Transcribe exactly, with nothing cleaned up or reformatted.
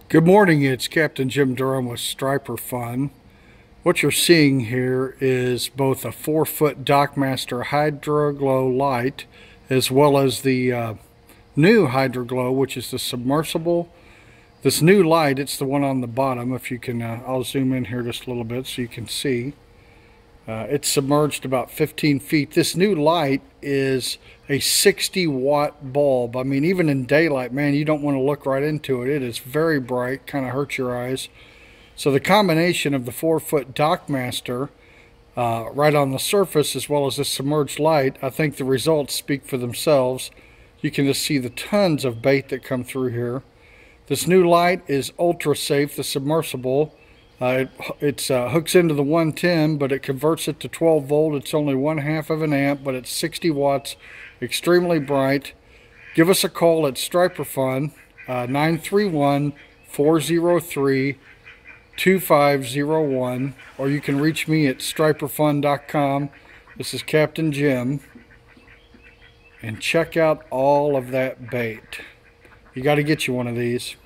Good morning, it's Captain Jim Durham with Striper Fun. What you're seeing here is both a four foot Dockmaster Hydro-Glo light as well as the uh, new Hydro-Glo, which is the submersible. This new light, it's the one on the bottom. If you can, uh, I'll zoom in here just a little bit so you can see. Uh, it's submerged about fifteen feet. This new light is a sixty watt bulb. I mean, even in daylight, man, you don't want to look right into it. It is very bright, kind of hurts your eyes. So the combination of the four foot Dockmaster uh, right on the surface as well as this submerged light, I think the results speak for themselves. You can just see the tons of bait that come through here. This new light is ultra safe, the submersible. Uh, it it's, uh, hooks into the one ten, but it converts it to twelve volt. It's only one half of an amp, but it's sixty watts, extremely bright. Give us a call at Striper Fun, uh, nine three one, four zero three, two five zero one, or you can reach me at striper fun dot com. This is Captain Jim, and check out all of that bait. You got to get you one of these.